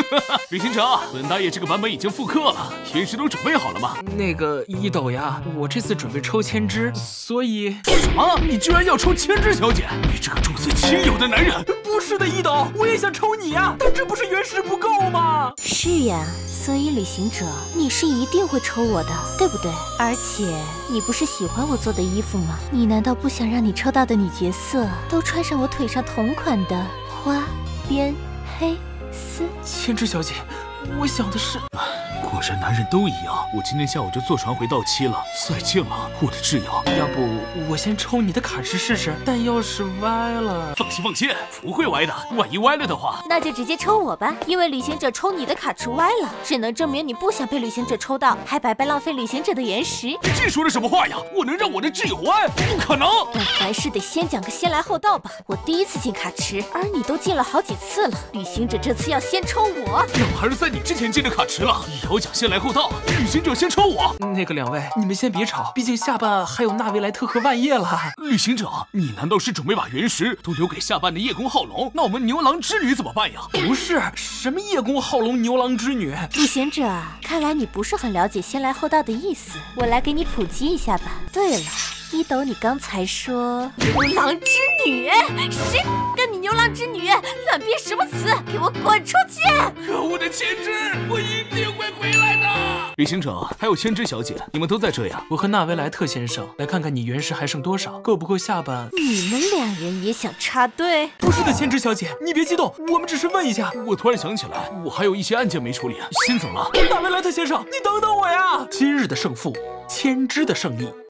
旅行者，本大爷这个版本已经复刻了，天师都准备好了吗？ 那个一斗呀，我这次准备抽千只，所以什么？你居然要抽千只小姐？你这个重色轻友的男人！ 不是的，一斗，我也想抽你呀，但这不是原石不够吗？ 是呀，所以旅行者，你是一定会抽我的，对不对？而且你不是喜欢我做的衣服吗？你难道不想让你抽到的女角色都穿上我腿上同款的花边黑丝？ 千之小姐，我想的是， 果然男人都一样。我今天下午就坐船回到期了，再见了，我的挚友。 要不我先抽你的卡池试试，但要是歪了， 放心，不会歪的。万一歪了的话， 那就直接抽我吧，因为旅行者抽你的卡池歪了，只能证明你不想被旅行者抽到，还白白浪费旅行者的原石。 你这说的什么话呀？我能让我的挚友歪？不可能！ 但凡事得先讲个先来后到吧。我第一次进卡池，而你都进了好几次了，旅行者这次要先抽我。 那我还是在你之前进的卡池了。以后讲先来后到，旅行者先抽我。 那个两位，你们先别吵，毕竟下半还有纳维莱特和万叶了。 旅行者，你难道是准备把原石都留给下半的叶公好龙？那我们牛郎织女怎么办呀？ 不是什么叶公好龙、牛郎织女。 旅行者，看来你不是很了解先来后到的意思，我来给你普及一下吧。对了，一斗，你刚才说牛郎织女，谁跟你牛郎织女？乱编什么词？给我滚出去！ 可恶的千之，我一定会回来的。旅行者，还有千之小姐，你们都在这呀？ 我和纳维莱特先生来看看你原石还剩多少，够不够下半？ 你们两人也想插队？ 不是的，千之小姐，你别激动，我们只是问一下。 我突然想起来，我还有一些案件没处理，先走了。 纳维莱特先生，你等等我呀！今日的胜负，千之的胜利。